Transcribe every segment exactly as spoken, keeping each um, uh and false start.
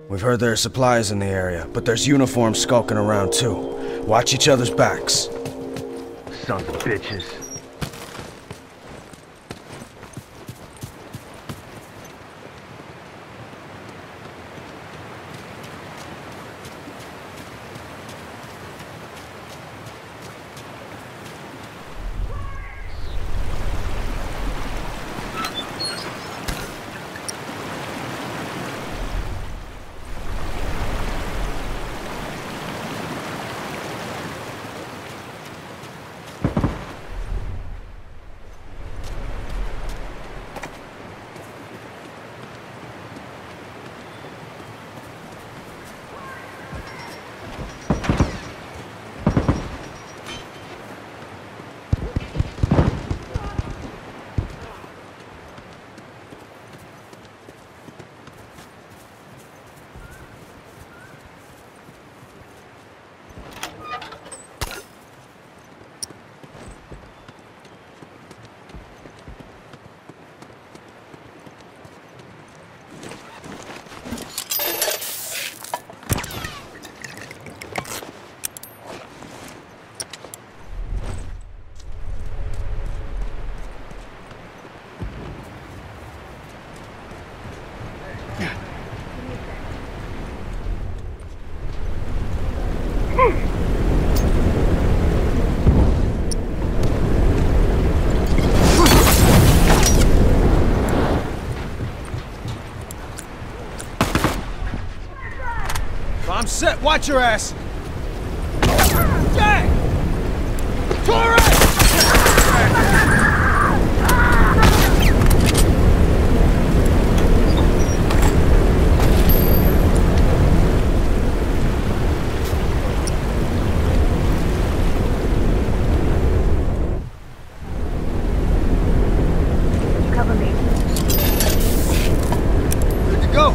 We've heard there are supplies in the area, but there's uniforms skulking around too. Watch each other's backs. Sons of bitches. I'm set. Watch your ass. Dang! Torres! Cover me. Good to go.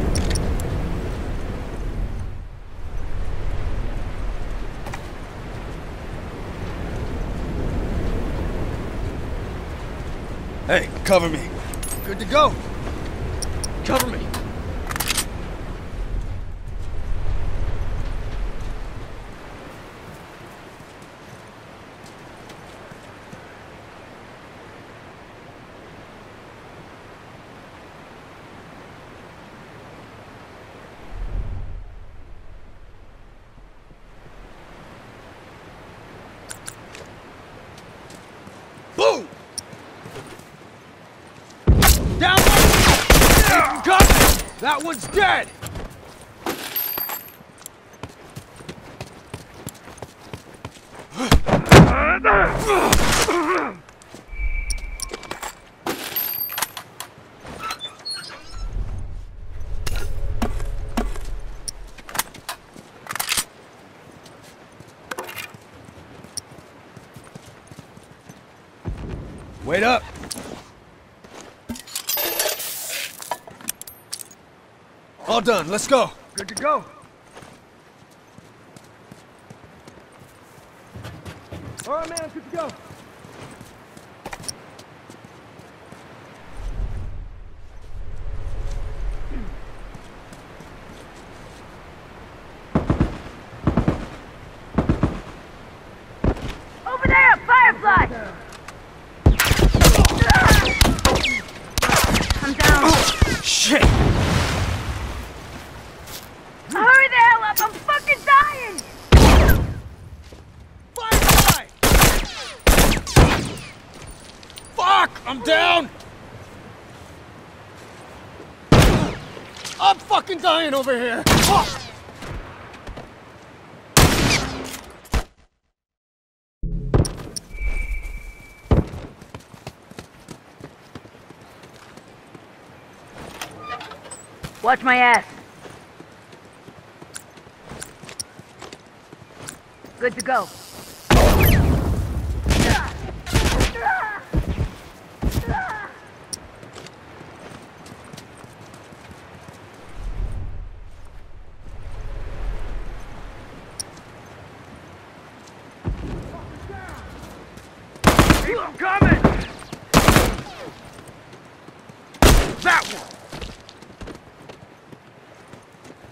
Hey, cover me. Good to go. Cover me. Boom! Down one! Cut! That one's dead! Wait up! All done, let's go. Good to go. All right, man, good to go. Over there, Firefly! I'm down. Shit! Hurry the hell up! I'm fucking dying! Firefly! Fuck! I'm down! I'm fucking dying over here! Fuck! Watch my ass. Good to go. I'm coming! That one!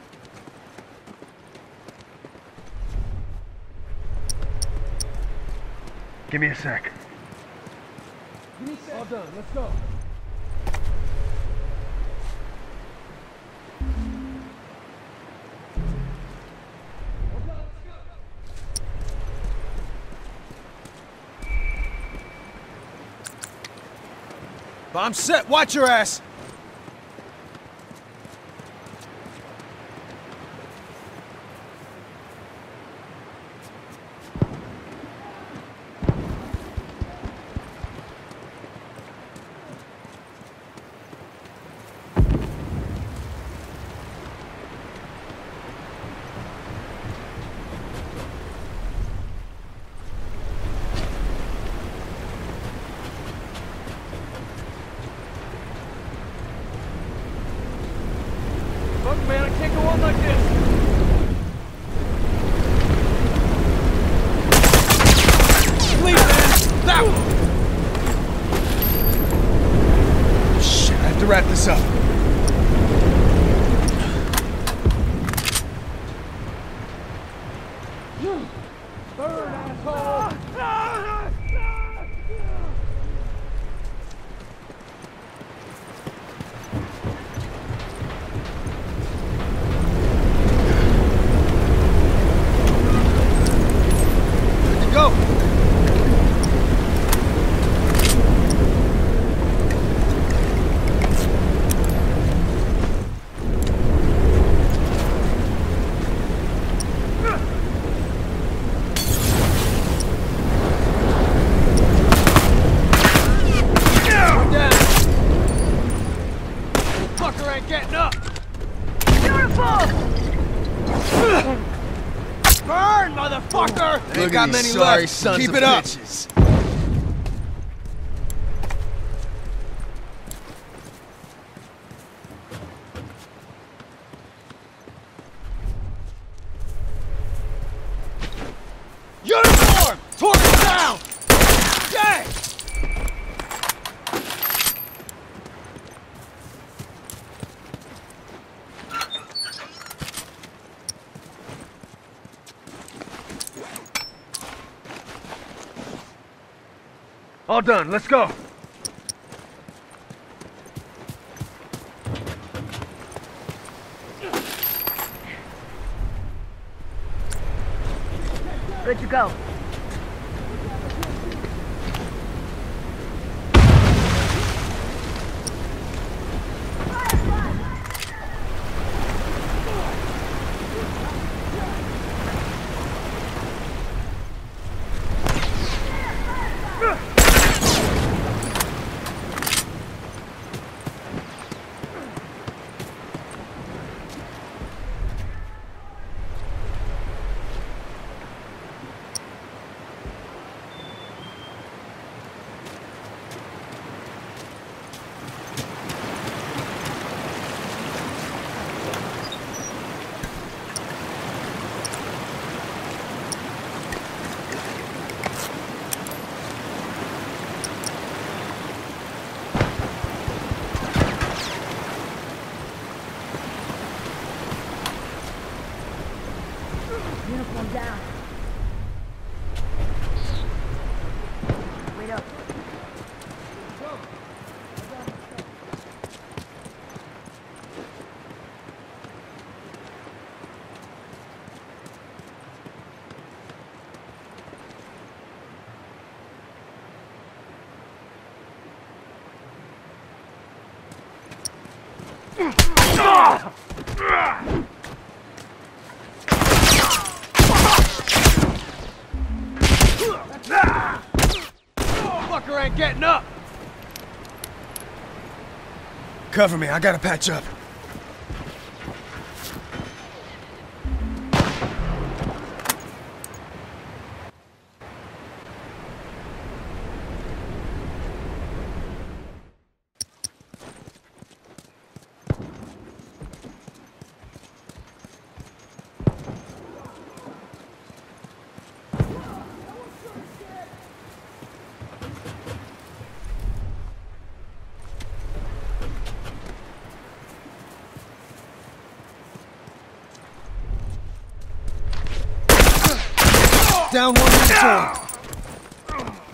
Give me a sec. All done, let's go. Bomb set, watch your ass! Fuck, man, I can't go on like this. Leave, man! That one! Shit, I have to wrap this up. Burn, asshole! Go! Fucker ain't getting up! Uniform! Burn, motherfucker! Ain't got many sorry left. Sons Keep of it up. Bitches. Uniform! Torch down! Gang! All done, let's go. Good to go. Uniform down. Wait up. Fucker ain't getting up! Cover me, I gotta patch up. Down one uniform.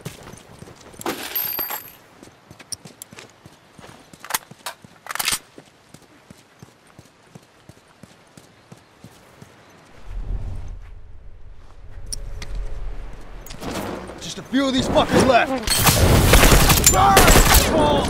Just a few of these fuckers left. Burn, asshole!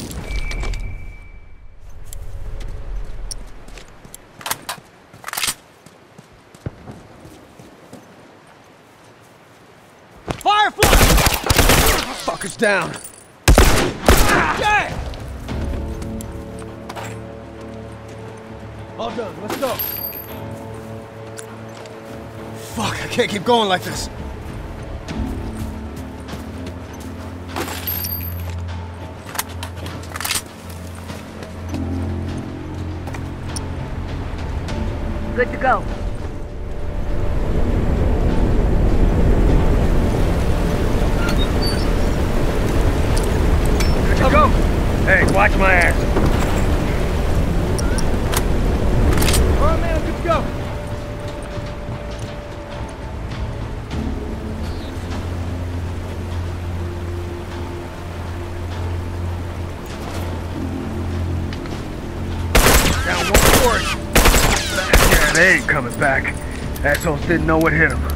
Firefly! Fuckers down. Okay! All done, let's go. Fuck, I can't keep going like this. Good to go. Good to go. Hey, watch my ass. All right, man, good to go. Down one forty. Yeah, they ain't coming back. Assholes didn't know what hit them.